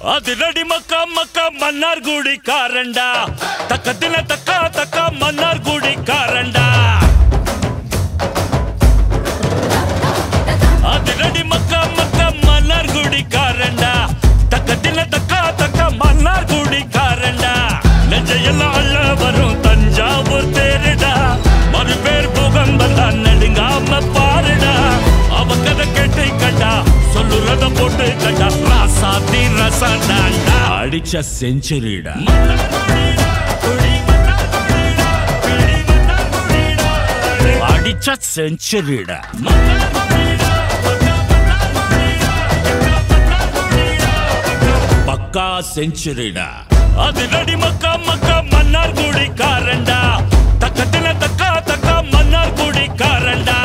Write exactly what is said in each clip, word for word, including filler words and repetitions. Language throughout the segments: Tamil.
அதிரடி மக்கா மக்கா மன்னார் குடி காரண்டா தக்கத்தின தக்கா தக்கா மன்னார் குடி காரண்டா அதிரடி மக்கா மக்கா மன்னார் குடி காரண்டா தக்கத்தின தக்கா தக்கா மன்னார் குடி காரண்டா நெஞ்சையெல்லாம் அள்ள வரும் தஞ்சாவூர் தேருடா மறு பேர் புகம்பல்லா நடுங்காம பாருடா அவ கதை கேட்டு கண்டா சொல்லுறத போட்டு கண்டா ராசாதி ரசடாண்டா அடிச்ச செஞ்சுரிடா அடிச்ச செஞ்சுரிடா பக்கா செஞ்சுரிடா அதிரடி மக்கா மக்கா மன்னார் குடி காரண்டா தக்கத்தின தக்கா தக்கா மன்னார் குடி காரண்டா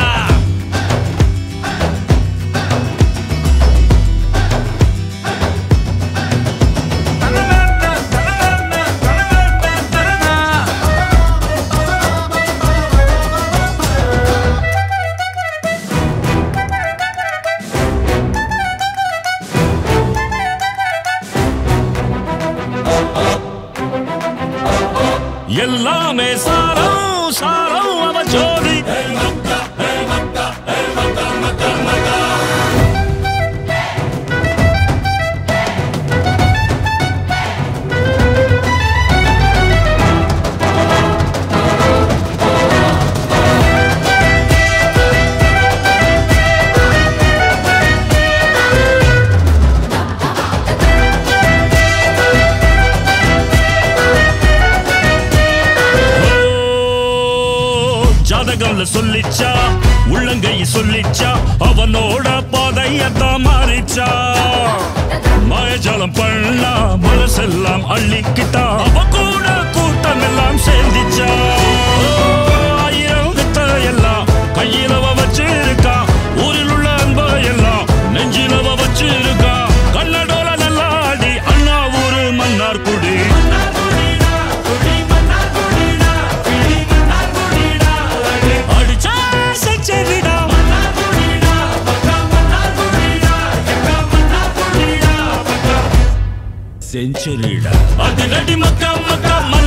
எல்லாமே சாரம் சாரம் அவ ஜோதி ஜாதகம்ல சொல்லிச்சா உள்ளங்கை சொல்லிச்சா அவனோட பாதையத்தான் மாறிச்சா மாயஜாலம் பண்ணா மனசெல்லாம் அள்ளிக்கிட்டா அவ கூட கூட்டம் எல்லாம் சேர்ந்துச்சா ஆயிரம் வித்த எல்லாம் கையிலவ வச்சிருக்கா ஊரில் உள்ள அன்ப எல்லாம் நெஞ்சிலவ வச்சிருக்கா கண்ணடோல நல்லாடி அண்ணா ஊரு மன்னார் குடி செஞ்சுரிடா அதிரடி மக்கா மக்கா